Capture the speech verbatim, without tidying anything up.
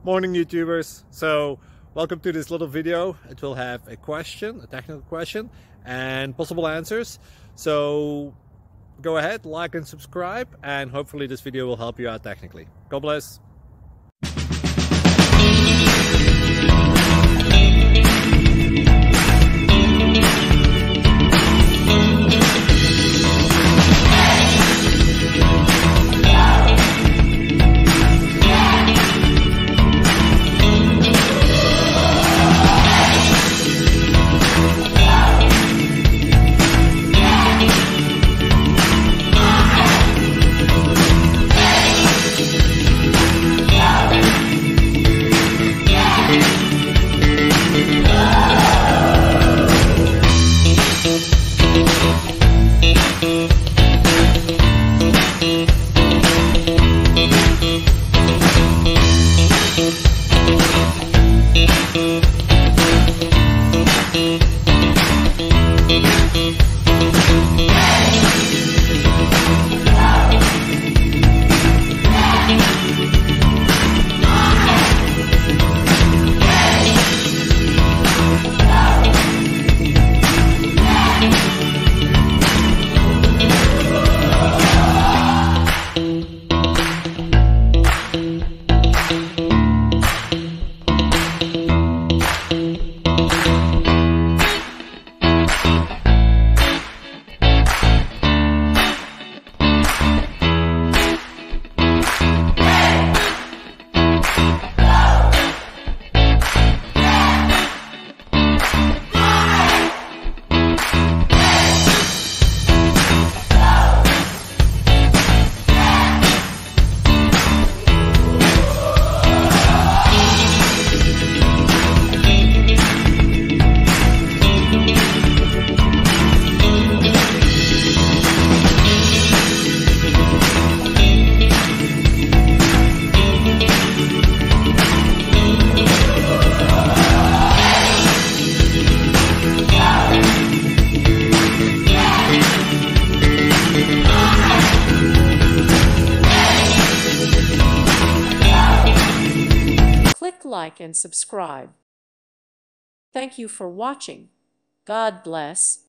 Morning YouTubers. So welcome to this little video. It will have a question, a technical question, and possible answers. So go ahead, like and subscribe, and hopefully this video will help you out technically. God bless. Click like and subscribe. Thank you for watching. God bless.